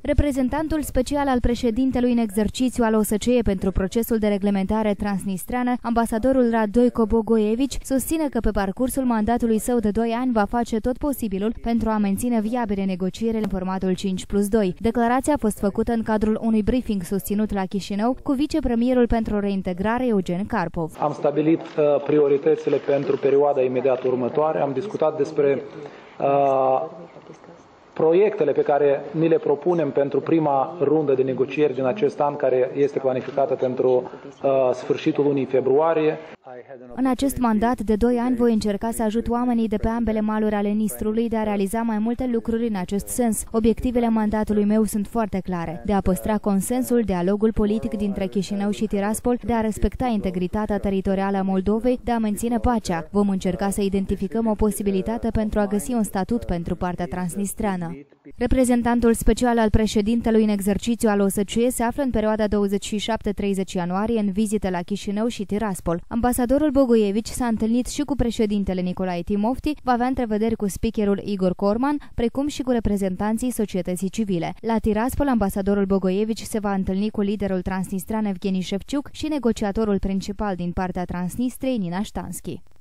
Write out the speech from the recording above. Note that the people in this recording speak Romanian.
Reprezentantul special al președintelui în exercițiu al OSCE pentru procesul de reglementare transnistreană, ambasadorul Radojko Bogojević, susține că pe parcursul mandatului său de 2 ani va face tot posibilul pentru a menține viabile negocierile în formatul 5+2. Declarația a fost făcută în cadrul unui briefing susținut la Chișinău cu vicepremierul pentru reintegrare Eugen Karpov. Am stabilit prioritățile pentru perioada imediat următoare, am discutat despre proiectele pe care ni le propunem pentru prima rundă de negocieri din acest an, care este planificată pentru sfârșitul lunii februarie. În acest mandat de 2 ani voi încerca să ajut oamenii de pe ambele maluri ale Nistrului de a realiza mai multe lucruri în acest sens. Obiectivele mandatului meu sunt foarte clare: de a păstra consensul, dialogul politic dintre Chișinău și Tiraspol, de a respecta integritatea teritorială a Moldovei, de a menține pacea. Vom încerca să identificăm o posibilitate pentru a găsi un statut pentru partea transnistreană. Reprezentantul special al președintelui în exercițiu al OSCE se află în perioada 27-30 ianuarie în vizite la Chișinău și Tiraspol. Ambasadorul Bogojević s-a întâlnit și cu președintele Nicolae Timofti, va avea întrevederi cu speakerul Igor Corman, precum și cu reprezentanții societății civile. La Tiraspol, ambasadorul Bogojević se va întâlni cu liderul transnistran Evgeni Shevchuk și negociatorul principal din partea Transnistriei, Nina Shtansky.